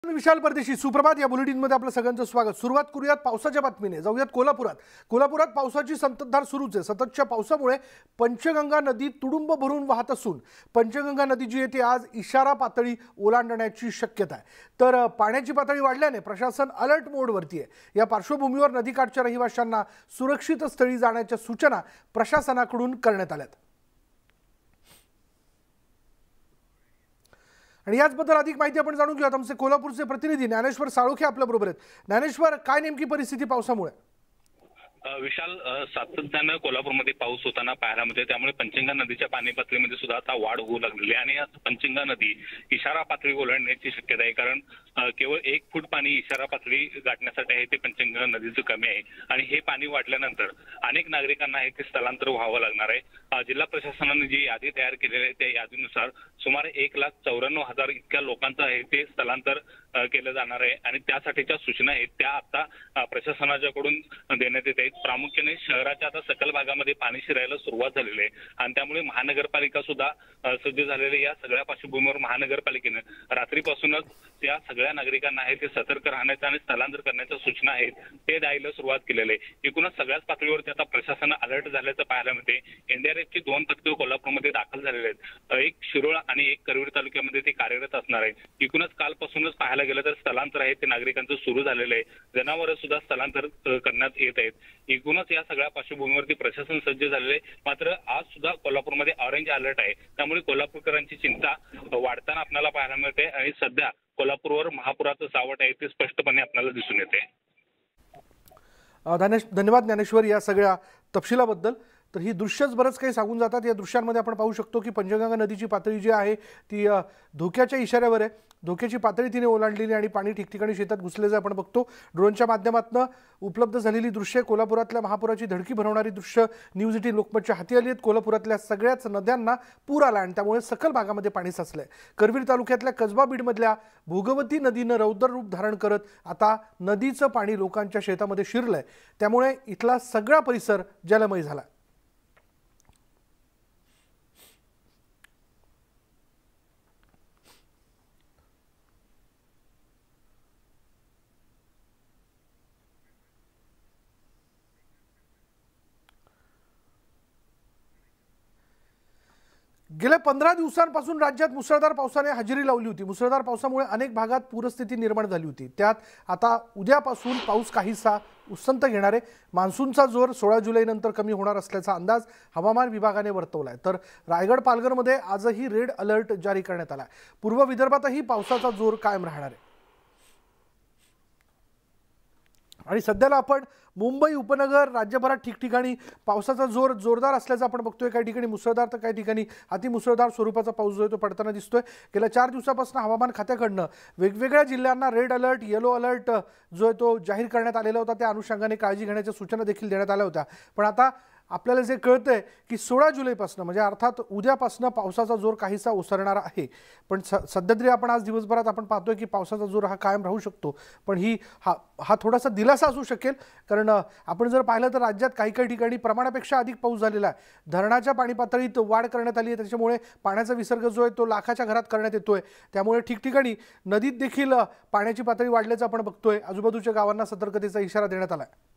विशाल परदेशी सुप्रभात या बुलेटिनमध्ये आपलं सगळ्यांचं स्वागत। सुरुवात करूयात पावसाच्या बातमीने। जाऊयात कोल्हापुरात पावसाची संततधार सुरूच आहे। सततच्या पावसामुळे पंचगंगा नदी तुडुंब भरून वाहत असून पंचगंगा नदी जी आहे ती आज इशारा पातळी ओलांडण्याची शक्यता आहे। तर पाण्याची पातळी वाढल्याने प्रशासन अलर्ट मोडवरती आहे। या पार्श्वभूमीवर नदीकाठच्या रहिवाशांना सुरक्षित स्थळी जाण्याच्या सूचना प्रशासनाकडून करण्यात आल्यात। आणि याचबद्दल अधिक माहिती आपण जाणून घेऊयात। आमचे कोल्हापूरचे प्रतिनिधी ज्ञानेश्वर साळोखे आपल्या बरोबर आहेत। ज्ञानेश्वर, काय नेमकी परिस्थिती पावसामुळे? विशाल, सातत्यानं कोल्हापूरमध्ये पाऊस होताना पाहायला मिळते, त्यामुळे पंचगंगा नदीच्या पाणी पातळीमध्ये सुद्धा आता वाढ होऊ लागलेली आहे आणि या पंचगंगा नदी इशारा पातळी ओलांडण्याची शक्यता आहे। कारण केवळ 1 फूट पाणी इशारा पातळी गाठण्यासाठी आहे ते पंचगंगा नदीचं कमी आहे आणि हे पाणी वाढल्यानंतर अनेक नागरिकांना आहे ते स्थलांतर व्हावं लागणार आहे। जिल्हा प्रशासनाने जी यादी तयार केलेली आहे त्या यादीनुसार सुमारे 1,94,000 इतक्या लोकांचं आहे ते स्थलांतर केलं जाणार आहे आणि त्यासाठीच्या सूचना आहेत त्या आता प्रशासनाच्याकडून देण्यात येत आहेत। प्रामुख्याने शहराच्या आता सकल भागामध्ये पाणी शिरायला सुरुवात झालेली आहे आणि त्यामुळे महानगरपालिका सुद्धा सज्ज झालेली। या सगळ्या पार्श्वभूमीवर महानगरपालिकेने रात्रीपासूनच त्या सगळ्या नागरिकांना आहे ते सतर्क राहण्याच्या आणि स्थलांतर करण्याच्या सूचना आहेत ते द्यायला सुरुवात केलेली आहे। एकूणच सगळ्याच पातळीवरती आता प्रशासन अलर्ट झाल्याचं पाहायला मिळते। एनडीआरएफची 2 पथकं कोल्हापूरमध्ये दाखल झालेले आहेत। एक शिरोळ आणि एक करवीर तालुक्यामध्ये ते कार्यरत असणार आहे। एकूणच कालपासूनच पाहायला गेलं तर स्थलांतर आहे ते नागरिकांचं सुरू झालेलं आहे। जनावरं सुद्धा स्थलांतर करण्यात येत आहेत। एकूणच या सगळ्या पार्श्वभूमीवरती प्रशासन सज्ज झालेले आहे। मात्र आज सुद्धा कोल्हापूरमध्ये ऑरेंज अलर्ट आहे, त्यामुळे कोल्हापूरकरांची चिंता वाढताना आपल्याला पाहायला मिळते आणि सध्या कोल्हापूरवर महापुराचं सावट आहे ते स्पष्टपणे आपल्याला दिसून येते। धन्यवाद ज्ञानेश्वर या सगळ्या तपशिलाबद्दल। तर ही दृश्यच बरंच काही सांगून जातात। या दृश्यांमध्ये आपण पाहू शकतो की पंचगंगा नदीची पातळी जी आहे ती धोक्याच्या इशाऱ्यावर आहे। धोक्याची पातळी तिने ओलांडलेली आणि पाणी ठिकठिकाणी शेतात घुसल्याचं आपण बघतो। ड्रोनच्या माध्यमातून उपलब्ध झालेली दृश्ये कोल्हापुरातल्या महापुराची धडकी भरवणारी दृश्य न्यूज 18 लोकमतच्या हाती आली आहेत। कोल्हापुरातल्या सगळ्याच नद्यांना पूर आला आणि त्यामुळे सकल भागामध्ये पाणी साचलंय। करवीर तालुक्यातल्या कसबा बीडमधल्या भोगवती नदीनं रौद्र रूप धारण करत आता नदीचं पाणी लोकांच्या शेतामध्ये शिरलंय, त्यामुळे इथला सगळा परिसर जलमय झाला। गेल्या 15 दिवसांपासून राज्यात मुसळधार पावसाने हजेरी लावली होती। मुसळधार पावसामुळे अनेक भागात पूरस्थिती निर्माण झाली होती। त्यात आता उद्यापासून पाऊस काहीसा उसंत घेणार आहे। मान्सूनचा जोर 16 जुलैनंतर कमी होणार असल्याचा अंदाज हवामान विभागाने वर्तवलाय। तर रायगड पालघरमध्ये आजही रेड अलर्ट जारी करण्यात आला आहे। पूर्व विदर्भातही पावसाचा जोर कायम राहणार आहे आणि सध्याला आपण मुंबई उपनगर राज्यभरात ठिकठिकाणी पावसाचा जोर जोरदार असल्याचं आपण बघतोय। काही ठिकाणी मुसळधार तर काही ठिकाणी अतिमुसळधार स्वरूपाचा पाऊस जो आहे तो पडताना दिसतोय। गेल्या 4 दिवसापासून हवामान खात्याकडनं वेगवेगळ्या जिल्ह्यांना रेड अलर्ट, येलो अलर्ट जो आहे तो जाहीर करण्यात आलेला होता। त्या अनुषंगाने काळजी घेण्याच्या सूचना देखील देण्यात आल्या होत्या। पण आता आपल्याला जे कळतंय की 16 जुलैपासून म्हणजे अर्थात उद्यापासून पावसाचा जोर काहीसा ओसरणार आहे। पण सध्या तरी आपण आज दिवसभरात आपण पाहतोय की पावसाचा जोर हा कायम राहू शकतो। पण हा थोडासा दिलासा असू शकेल, कारण आपण जर पाहिलं तर राज्यात काही काही ठिकाणी प्रमाणापेक्षा अधिक पाऊस झालेला आहे। धरणाच्या पाणी पातळीत वाढ करण्यात आली आहे, त्याच्यामुळे पाण्याचा विसर्ग जो आहे तो लाखाच्या घरात करण्यात येतोय। त्यामुळे ठिकठिकाणी नदीत देखील पाण्याची पातळी वाढल्याचं आपण बघतोय। आजूबाजूच्या गावांना सतर्कतेचा इशारा देण्यात आला आहे।